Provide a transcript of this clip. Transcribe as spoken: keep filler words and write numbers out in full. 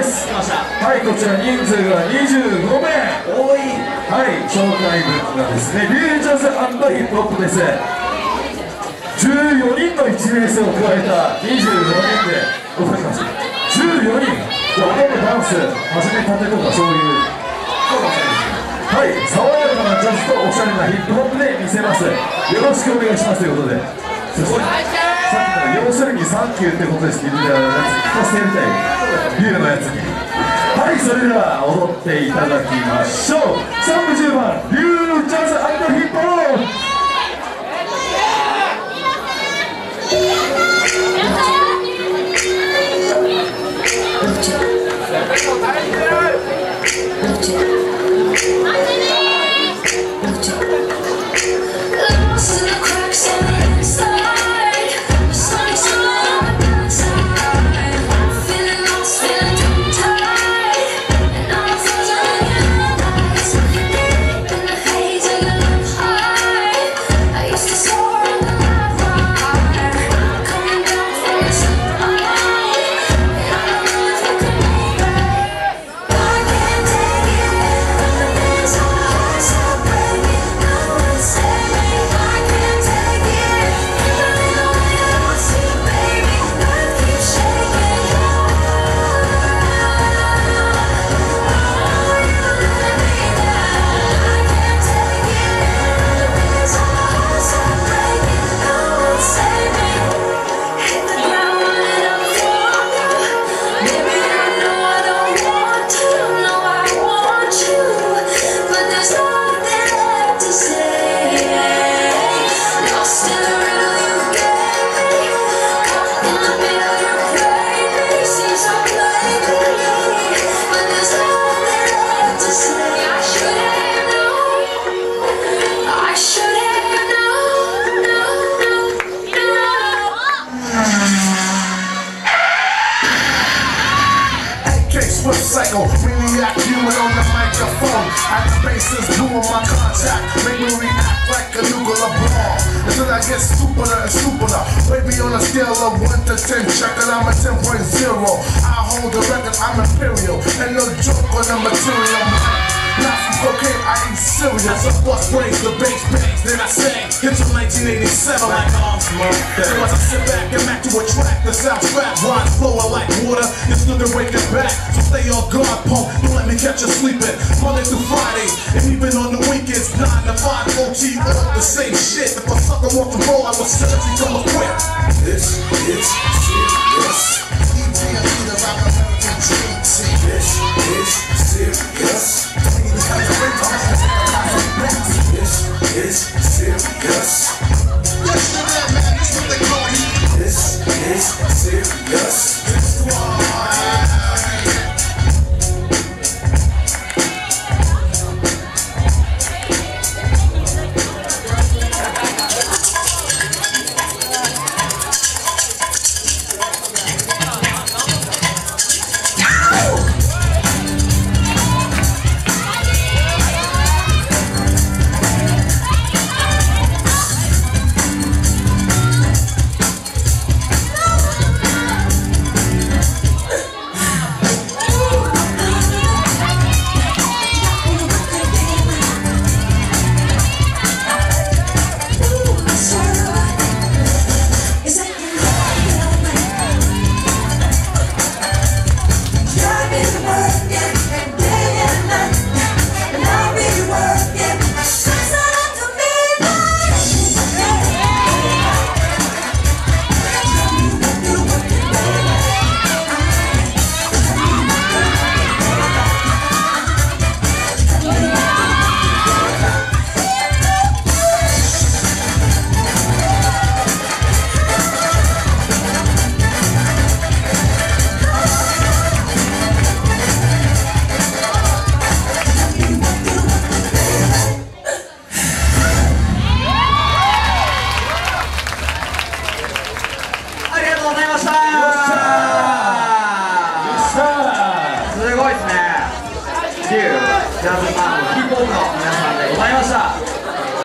です。はい、こちら人数がにじゅうごめい。多い。はい、紹介物がですね、リュージャズ&ヒップホップです。じゅうよにんのいちねんせいを加えたにじゅうごにんでございます。じゅうよにん。ほとんどダンス始めたてとかそういう。はい、爽やかなジャズとおしゃれなヒップホップで見せます。よろしくお願いしますということで。すごい。さっきから要するにサンキューってことですけど、聞かせてやりたい。ビューのやつに。はい、それでは踊っていただきましょう。さんぶじゅうばん、リュージャズ&ヒップホップ。 Psycho, maniac, human on the microphone. At the bases, doing my contact, make me react like a nuclear bomb. Until I get stupider and stupider. Baby, on a scale of one to ten, check it, I'm a ten point zero. I hold the record, I'm imperial, and no joke on the material. Nazi cocaine, I ain't serious. I bust brains, the bass bangs, then I sang. Hit till nineteen eighty-seven like arms murder. So as I sit back and back to a track that sounds fat, rhymes flowing like water. You're still waking back, so stay on guard, punk. Don't let me catch you sleeping. Monday through Friday, and even on the weekends, nine to five, O T, all the same shit. If a sucker wants to roll, I will send it to come quick. This is serious. E T and E, the rap American dream team. This is serious. This is serious. Yes, man, that's what they call you. This is serious. This one. ジャズバンドヒップホップの皆さんでございました。